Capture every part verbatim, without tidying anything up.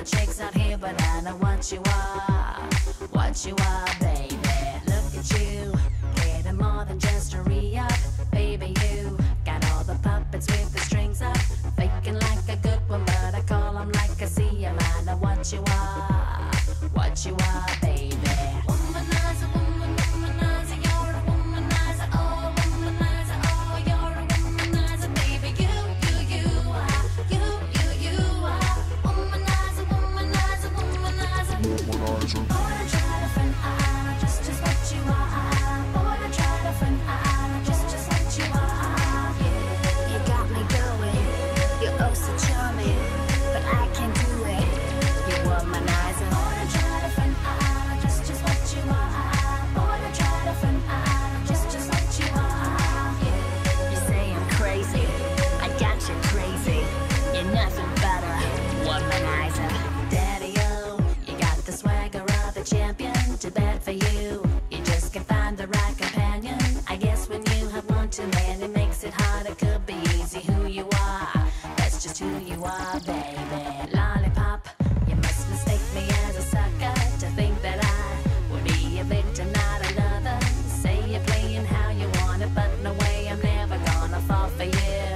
other chicks out here, but I know what you are, what you are, baby. Look at you, getting more than just a re-up. Baby, you got all the puppets with the strings up, faking like a good one, but I call them like I see 'em. I know what you are, what you are, baby. Womanizer, woman, womanizer, you're a womanizer, oh, womanizer, oh, you're a womanizer, baby. You, you, you are, you, you, you are, womanizer, womanizer, womanizer, womanizer. Boy, don't try to front, ah, just, just what you are. Boy, don't try to front, ah, just, just what you are. Yeah. You got me going, you're oh so charming, but I can't do it. You womanizer. Boy, don't try to front, ah, just, just what you are. Boy, don't try to front, ah, just, just what you are. Yeah. You say I'm crazy, I got you crazy. You're nothing but a womanizer. Daddy-o, you got the swagger of a champion. Too bad for you, you just can't find the right companion. I guess when you have one too many, it makes it hard. It could be easy who you are, that's just who you are, baby. Lollipop, you must mistake me as a sucker to think that I would be a victim, not another. Say you're playing how you want it, but no way, I'm never gonna fall for you,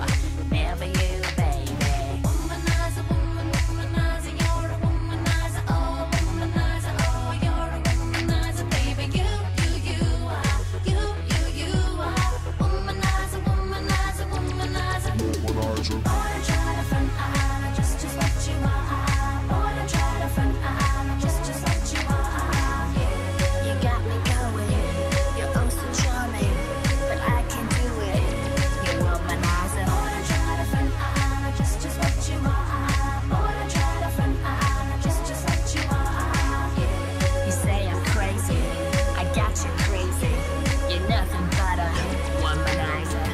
never you, baby. Womanizer, woman, womanizer, you're a womanizer, oh, womanizer, oh, you're a womanizer, baby. You, you, you are, you, you, you are, womanizer, womanizer, womanizer, womanizer. Boy, don't try to front, ah, just, just what you are. Boy, don't try to front, ah, just, just what you are. Yeah. You got me going, you're oh so charming, but I can't do it. You womanizer. Boy, don't try to front, ah, just, just what you are. Boy, don't try to front, ah, just, just what you are. Yeah. You say I'm crazy, I got you crazy. You're nothing but a womanizer.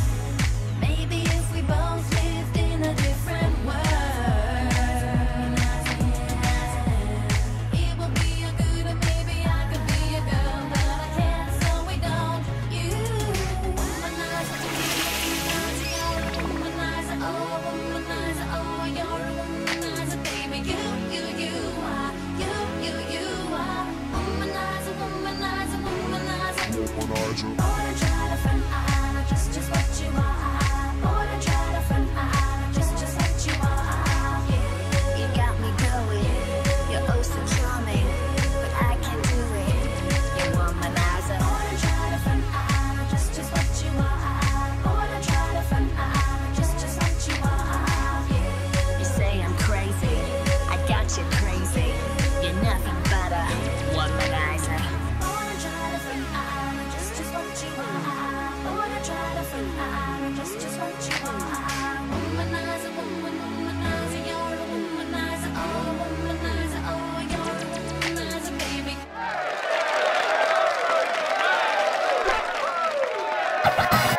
Maybe if we both lived in a different world, it would be a good, or maybe I could be a girl, but I can't, so we don't. You womanizer, womanizer, you're a womanizer, oh, womanizer, oh, you're a womanizer, baby. You, you, you are, you, you, you are, womanizer, womanizer, womanizer, womanizer. Boy, don't try to front, ah, just, just what you are. Boy, don't try to front, ah, just, just what you are. Yeah. You got me going, you're oh so charming, but I can't do it. You womanizer. Boy, don't try to front, ah, just, just what you are. Boy, don't try to front, ah, just, just what you are. Yeah. You say I'm crazy, I got you crazy. You're nothing but a womanizer. Boy, don't try to front, ah, just, just what you are. Boy, don't try to front, ah, just, just what you are. Womanizer, woman, womanizer, you're a womanizer, oh, womanizer, oh, you're a womanizer, baby.